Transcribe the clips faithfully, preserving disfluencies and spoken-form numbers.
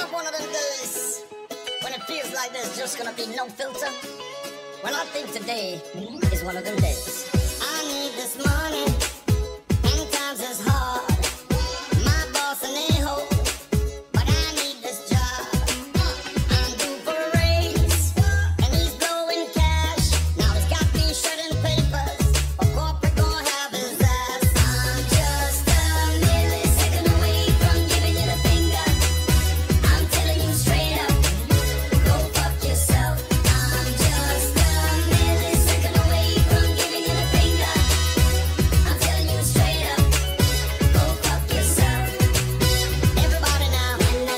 have one of them days when it feels like there's just gonna be no filter? Well, I think today is one of them days. I need this money, and times is hard. My boss an a-hole, but I need this job. I'm due for a raise, and he's blowing cash. Now he's got me shredding papers, but corporate gon' have his ass. I'm just a millisecond away from giving you the finger. I'm telling you straight up, go fuck yourself. I'm just a millisecond away from giving you the finger. I'm telling you straight up, go fuck yourself. Everybody now.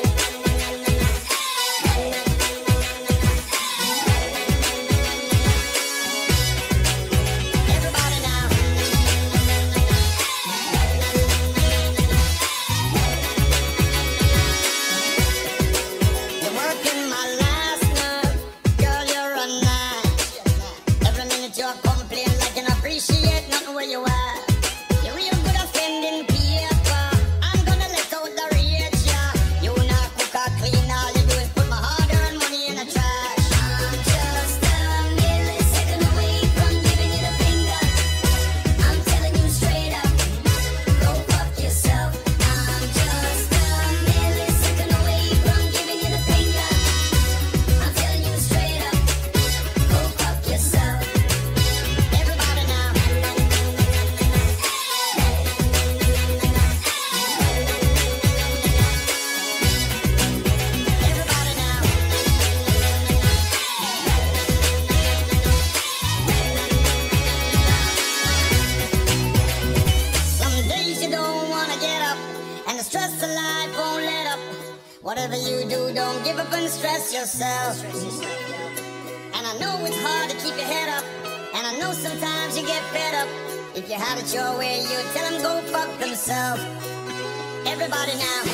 Everybody now. You're working my last nerve, girl, you're a nine. Every minute you're complaining like you don't appreciate nothing where you are. You're real good at spending paper. I'm gonna let out the rage, yeah. You not cook or clean, all you do is put my hard-earned money in the trash. I'm just a millisecond away from giving you the finger. I'm telling you straight up, go fuck yourself. I'm just a millisecond away from giving you the finger. I'm telling you straight up, go fuck yourself. Everybody now. Everybody now. Some days you don't wanna get up, and the stress of life won't let up. Whatever you do, don't give up and stress yourself. And I know it's hard to keep your head up, and I know sometimes you get fed up. If you had it your way, you'd tell them go fuck themselves. Everybody now.